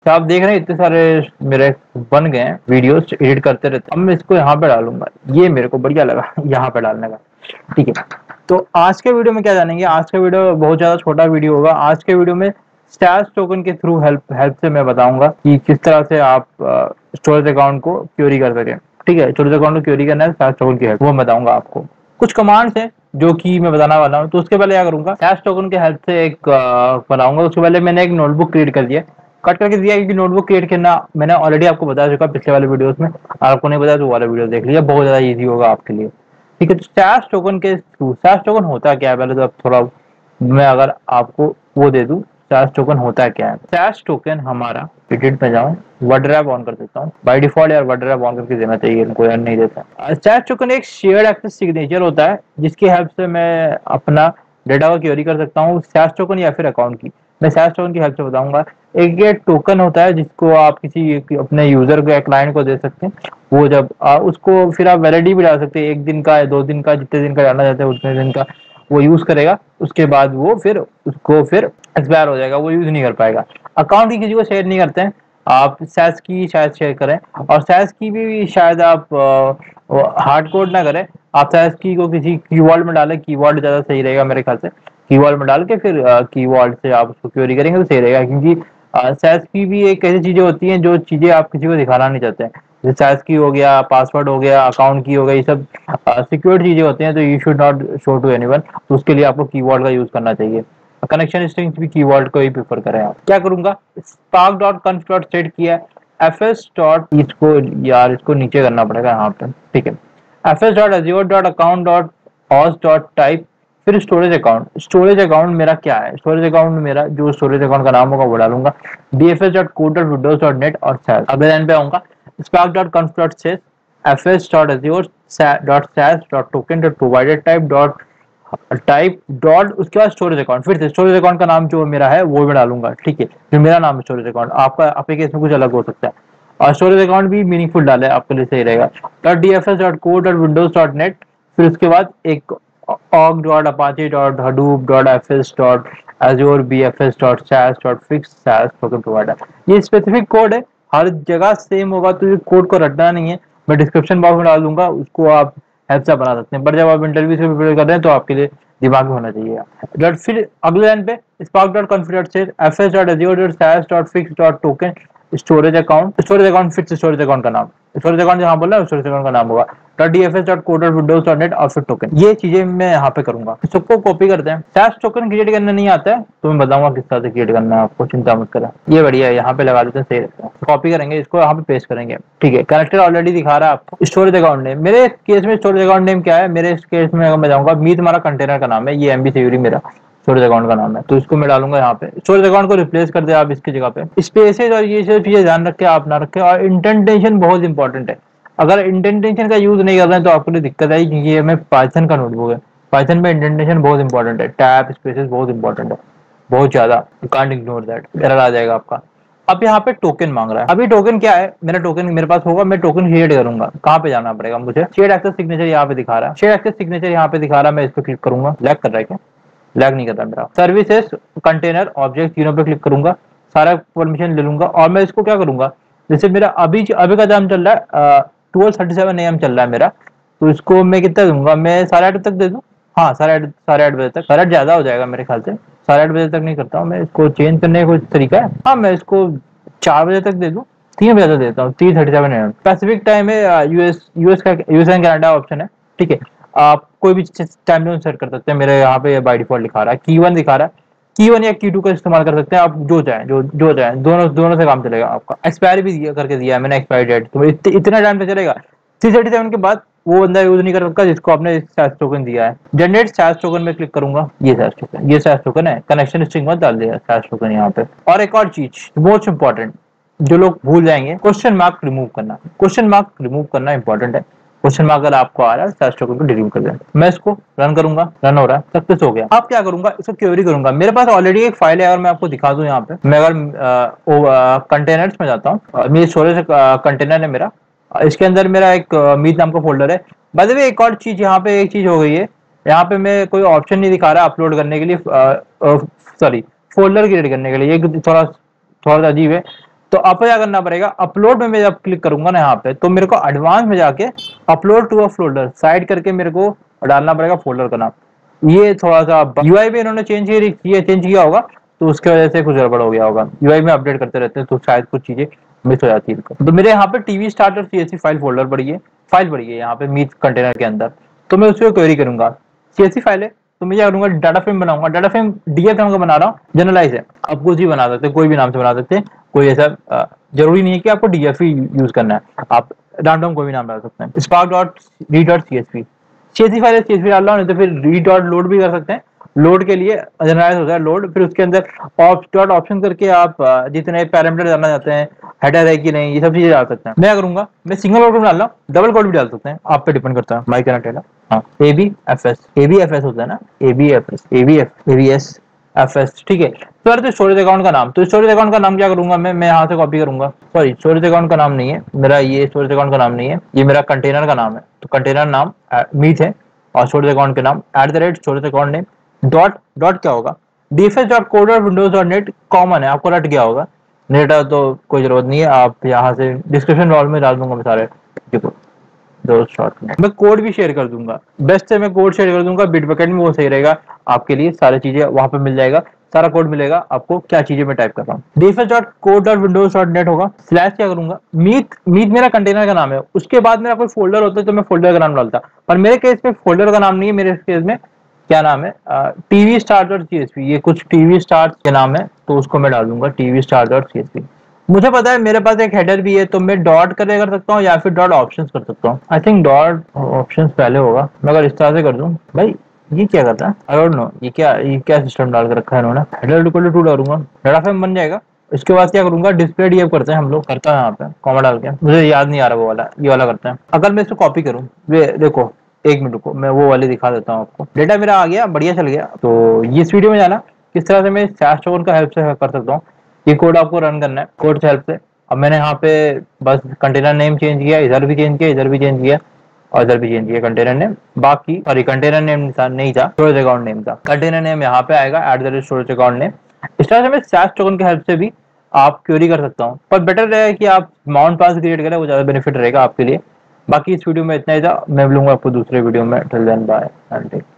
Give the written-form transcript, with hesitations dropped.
तो आप देख रहे हैं इतने सारे मेरे बन गए हैं, वीडियोस एडिट करते रहते। अब मैं इसको यहाँ पे डालूंगा, ये मेरे को बढ़िया लगा यहाँ पे डालने का। ठीक है, तो आज के वीडियो में क्या जानेंगे। आज का वीडियो बहुत ज्यादा छोटा वीडियो होगा। आज के वीडियो में स्टैश टोकन के थ्रू हेल्प से मैं बताऊंगा कि किस तरह से आप स्टोरेज अकाउंट को क्वेरी कर सकें। ठीक है, स्टोरेज अकाउंट को क्वेरी करना है स्टैश टोकन की हेल्प, वो बताऊंगा आपको। कुछ कमांड्स है जो कि मैं बताने वाला हूँ। तो उसके पहले क्या करूंगा, स्टैश टोकन के हेल्प से एक बनाऊंगा। उसके पहले मैंने एक नोटबुक क्रिएट कर दिया, कट करके दिया, क्योंकि नोटबुक क्रिएट करना मैंने ऑलरेडी आपको बता चुका पिछले वाले वीडियोस में। आपको नहीं बताया तो वाला वीडियो देख लिया, बहुत ज्यादा इजी होगा आपके लिए। ठीक है, तो स्टैश टोकन के थ्रू, स्टैश टोकन होता क्या है पहले तो अब थोड़ा मैं अगर आपको वो दे दूं, स्टैश टोकन होता क्या है। स्टैश टोकन हमारा, एडिट पे जाऊं, वर्डरैप ऑन कर देता हूं। बाय डिफॉल्ट यार वर्डरैप ऑन करके देना चाहिए, इनको यार नहीं देता। स्टैश टोकन एक शेयर्ड एक्सेस सिग्नेचर होता है जिसकी हेल्प से मैं अपना डेटा को क्वेरी कर सकता हूँ, स्टैश टोकन या फिर अकाउंट की। मैं स्टैश टोकन की हेल्प से बताऊंगा। एक ये टोकन होता है जिसको आप किसी अपने यूजर को या क्लाइंट को दे सकते हैं। वो जब उसको फिर आप वैलिडिटी भी डाल सकते हैं, 1 दिन का या 2 दिन का, जितने दिन का डालना चाहते हैं उतने दिन का वो यूज करेगा। उसके बाद वो फिर उसको फिर एक्सपायर हो जाएगा, वो यूज नहीं कर पाएगा। अकाउंट की किसी को शेयर नहीं करते हैं आप, सैस की शायद शेयर करें, और सैस की भी शायद आप हार्ड कोड ना करें। आप सैस की को किसी कीवर्ड में डालें, कीवर्ड ज्यादा सही रहेगा मेरे ख्याल से। कीवर्ड में डाल के फिर कीवर्ड से आप उसको क्वेरी करेंगे तो सही रहेगा, क्योंकि सैस की भी एक ऐसी चीजें होती हैं जो चीजें आप किसी को दिखाना नहीं चाहते हैं। जैसे सैस की हो गया, पासवर्ड हो गया, अकाउंट की हो गई, ये सब सिक्योर चीजें होती हैं, तो you should not show to anyone. तो उसके लिए आपको कीवर्ड का यूज करना चाहिए। कनेक्शन स्ट्रिंग्स भी कीवर्ड को ही प्रेफर करें आप। क्या करूंगा, spark.conf.set किया, fs डॉट, इसको यार इसको नीचे करना पड़ेगा यहाँ पे। ठीक है, fs.azure.account.auth.type, फिर स्टोरेज अकाउंट। स्टोरेज अकाउंट मेरा क्या है, स्टोरेज अकाउंट मेरा जो स्टोरेज अकाउंट का नाम होगा वो डालूंगा, dfs.code.windows.net और सैस। अगले लाइन पे आऊंगा, spark.conf.sys, fs.azure.sas.token.provider.type टाइप डॉट, उसके बाद स्टोरेज अकाउंट। फिर से स्टोरेज अकाउंट का नाम जो मेरा है वो मैं डालूंगा। ठीक है, जो मेरा नाम है स्टोरेज अकाउंट, आपका आपके केस में कुछ अलग हो सकता है, और स्टोरेज अकाउंट भी मीनिंगफुल डाले आपके लिए सही रहेगा। .dfs.core.windows.net, फिर उसके बाद एक org.apache.hadoop.fs.azure.bfs.sas.fix टोकन प्रोवाइडर। ये स्पेसिफिक कोड है, हर जगह सेम होगा, तो ये कोड को रटना नहीं है। मैं डिस्क्रिप्शन बॉक्स में डाल दूंगा, उसको आप हेल्प से बना सकते हैं। पर जब आप इंटरव्यू से प्रिपेयर कर रहे हैं तो आपके लिए दिमाग में होना चाहिए। फिर अगले लाइन पे spark.config.sys, fs.azure.sas.fix.token storage account. Storage account फिर से स्टोरेज अकाउंट का नाम, स्टोरेज अकाउंट जहां बोला स्टोरेज अकाउंट का नाम होगा .dfs.code.windows.net और फिर टोकन। ये चीजें मैं यहाँ पे करूंगा। सबको कॉपी करते हैं। सैस टोकन क्रिएट करना नहीं आता है तो मैं बताऊंगा किस तरह से क्रिएट करना है, आपको चिंता मत करें। ये बढ़िया है, यहाँ पे लगा देते हैं, सही रहता है। कॉपी करेंगे इसको, यहाँ पे पेस्ट करेंगे। ठीक है, कनेक्टर ऑलरेडी दिखा रहा है आपको। स्टोरेज अकाउंट नेम, मेरे केस में स्टोरेज अकाउंट नेम क्या है, मेरे केस में अगर मैं जाऊंगा, मीत हमारा कंटेनर का नाम है, ये एमबी थ्योरी मेरा स्टोरेज अकाउंट का नाम है, तो इसको मैं डालूंगा यहाँ पे। स्टोरेज अकाउंट को रिप्लेस कर दे आप इसकी जगह पे। स्पेसेज और ये सब चीजें ध्यान रखें, आप ना रखें। और इंटेंटेशन बहुत इंपॉर्टेंट है, अगर इंटेंटेशन का यूज नहीं कर रहे हैं तो आपके लिए दिक्कत आई, क्योंकि ये हमें पाइथन का नोटबुक है। पाइथन में इंटेंटेशन बहुत इंपॉर्टेंट है, टैब स्पेसेस बहुत इंपॉर्टेंट है, बहुत ज्यादा। You can't ignore that, error आ जाएगा आपका। अब यहाँ पे टोकन मांग रहा है। अभी टोकन क्या है, मेरा टोकन मेरे पास होगा, मैं टोकन क्रिएट करूंगा। कहाँ पे जाना पड़ेगा मुझे, शेयर एक्सेस सिग्नेचर यहाँ पे दिखा रहा है, शेयर एक्सेस सिग्नेचर यहाँ पे दिखा रहा है, मैं इस पर क्लिक करूंगा। लैग कर रहा है क्या, लैग नहीं कर रहा मेरा। सर्विसेज, कंटेनर, ऑब्जेक्ट, तीनों पे क्लिक करूंगा, सारा परमिशन ले लूंगा। और मैं इसको क्या करूंगा, जैसे मेरा अभी का काम चल रहा है 12:37 AM चल रहा है मेरा, तो इसको मैं कितना दूंगा, मैं 8:30 तक दे दूं। हाँ, 8:30 बजे तक। 8:30 ज्यादा हो जाएगा मेरे ख्याल से, 8:30 बजे तक नहीं करता हूँ मैं। इसको चेंज करने का कोई तरीका है? हाँ, मैं इसको 4 बजे तक दे दूं, 3 बजे तक देता हूँ। 3:37 AM पैसिफिक टाइम है। यूएस एंड कनाडा ऑप्शन है। ठीक है, आप कोई भी टाइम जोन सेट कर सकते हैं। मेरे यहाँ पे बाय डिफॉल्ट दिखा रहा है की 1 दिखा रहा है। की 1 या की 2 का इस्तेमाल कर सकते हैं आप, जो चाहें, जो चाहें, दोनों से काम चलेगा आपका। एक्सपायरी भी करके दिया है मैंने, एक्सपायरी डेट, तो इतना टाइम पे चलेगा। 3:37 के बाद वो बंदा यूज नहीं कर सकता जिसको आपने सैस टोकन दिया है। जनरेट सैस टोकन में क्लिक करूंगा, ये सैस टोकन है। कनेक्शन स्ट्रिंग मत डाल दिया, सैस टोकन यहाँ पे। और एक और चीज मोस्ट इंपॉर्टेंट जो लोग भूल जाएंगे, क्वेश्चन मार्क रिमूव करना। क्वेश्चन मार्क रिमूव करना इंपॉर्टेंट है। क्वेश्चन मार्क अगर आपको आ रहा है, सैस टोकन को डिलीट कर दें। मैं इसको रन करूंगा, रन हो रहा है, सक्सेस हो गया। अब क्या करूंगा, इसको क्वेरी करूंगा। मेरे पास ऑलरेडी एक फाइल है, अगर मैं आपको दिखा दूं यहाँ पे, मैं अगर कंटेनर्स में जाता हूँ, मेरी स्टोरेज कंटेनर है मेरा, इसके अंदर मेरा एक मीट नाम का फोल्डर है। बाय द वे एक और चीज, यहाँ पे एक चीज हो गई है, यहाँ पे मैं कोई ऑप्शन नहीं दिखा रहा अपलोड करने के लिए, सॉरी, फोल्डर क्रिएट करने के लिए। ये थोड़ा सा अजीब है। तो आपको क्या करना पड़ेगा, अपलोड में मैं जब क्लिक करूंगा ना यहाँ पे, तो मेरे को एडवांस में जाके upload to a folder side करके मेरे को डालना पड़ेगा फोल्डर का नाम। ये थोड़ा सा यूआई भी इन्होंने चेंज किया होगा, तो उसकी वजह से कुछ गड़बड़ हो गया होगा। यूआई में अपडेट करते रहते हैं तो शायद कुछ चीजें मिस हो जाती है। तो मेरे यहाँ पे टीवी स्टार्टर सीएसवी फाइल पड़ी है यहाँ पे मीट कंटेनर के अंदर। तो मैं उसको क्वेरी करूंगा, सीएसवी फाइल है तो मैं क्या करूंगा, डाटा फ्रेम बनाऊंगा। डाटा फ्रेम डीएफएम का बना रहा हूँ, जनरलाइज है, आप कुछ भी बना सकते हैं, कोई भी नाम से बना सकते हैं। कोई ऐसा जरूरी नहीं है कि आपको डीएफ ही यूज करना है, आप रैंडम कोई भी नाम डाल सकते हैं। Spark dot read dot CSV, CSV file CSV डाल रहा हूँ, नहीं तो फिर रीड डॉट लोड भी कर सकते हैं। लोड के लिए जनरलाइज होता है लोड, फिर उसके अंदर डॉट ऑप्शन करके आप जितने पैरामीटर डालना चाहते हैं, हेडर है कि नहीं, ये सब चीजें डाल सकते हैं। मैं करूंगा, मैं सिंगल कोड डाल रहा हूँ, डबल कोड भी डाल सकते हैं, आप पे डिपेंड करता है। माइक कनेक्टेड, हाँ, एबीएफएस होता है ना, एबीएस एफएस, ठीक है। तो यार, तो स्टोरेज अकाउंट का नाम, तो स्टोरेज अकाउंट का नाम क्या करूंगा मैं यहाँ से कॉपी करूंगा। सॉरी, स्टोरेज अकाउंट का नाम नहीं है मेरा, ये स्टोरेज अकाउंट का नाम नहीं है, ये मेरा कंटेनर का नाम है। तो कंटेनर नाम मीट है, और स्टोरेज अकाउंट के नाम @स्टोरेज अकाउंट नेम डॉट क्या होगा, dfs.coder.windows.net कॉमन है, आपको रट गया होगा। नेट तो कोई जरूरत नहीं है, आप यहाँ से डिस्क्रिप्शन बॉक्स में डाल दूंगा मैं सारे दो शॉर्ट में। मैं कोड भी शेयर कर दूंगा, बेस्ट है मैं कोड शेयर कर दूंगा बिटबकेट में, वो सही रहेगा आपके लिए। सारी चीजें वहां पे मिल जाएगा, सारा कोड मिलेगा आपको, क्या चीजें मैं टाइप कर रहा हूँ। dfs.code.windows.net होगा, स्लैश क्या करूंगा, मीट मेरा कंटेनर का नाम है, उसके बाद मेरा कोई फोल्डर होता है तो मैं फोल्डर का नाम डालता, पर मेरे केस में फोल्डर का नाम नहीं है। मेरे केस में क्या नाम है, टीवी स्टार डॉट सीएसवी, ये कुछ टीवी स्टार के नाम है, तो उसको मैं डाल दूंगा टीवी स्टार डॉट सीएसवी। मुझे पता है मेरे पास एक हेडर भी है, तो मैं डॉट करके कर सकता हूँ या फिर डॉट ऑप्शंस कर सकता हूँ। आई थिंक डॉट ऑप्शंस पहले होगा, मैं अगर इस तरह से कर दूं। भाई ये क्या करता है, आई डोंट नो, ये क्या सिस्टम डाल कर रखा है इन्होंने। हेडर इक्वल टू डालूंगा, डाटा फ्रेम बन जाएगा। इसके बाद क्या करूंगा, डिस्प्ले डीएफ करते हैं हम लोग, करता है यहाँ पे कॉमा डाल के, मुझे याद नहीं आ रहा वो वाला, ये वाला करते हैं। अगर मैं इसको कॉपी करूँ, देखो एक मिनट रुको, मैं वो वाले दिखा देता हूँ आपको। डेटा मेरा आ गया, बढ़िया चल गया। तो ये इस वीडियो में जाना किस तरह से मैं सैश टोकन का हेल्प से कर सकता हूँ। ये कोड आपको रन करना है कोड की हेल्प से। अब मैंने यहाँ पे बस कंटेनर नेम चेंज किया, इधर भी चेंज किया, इधर भी चेंज किया, और इधर भी चेंज किया कंटेनर नेम। बाकी सॉरी, कंटेनर नेम नहीं था, स्टोरेज अकाउंट नेम था। कंटेनर नेम यहाँ पे आएगा @स्टोरेज अकाउंट नेम। इस तरह से मैं सैश टोकन की हेल्प से भी आप क्वेरी कर सकता हूँ, पर बेटर रहेगा कि आप माउंट पास क्रिएट करें, वो ज्यादा बेनिफिट रहेगा आपके लिए। बाकी इस वीडियो में इतना ही था, मैं मिलूंगा आपको दूसरे वीडियो में। Till then bye and take.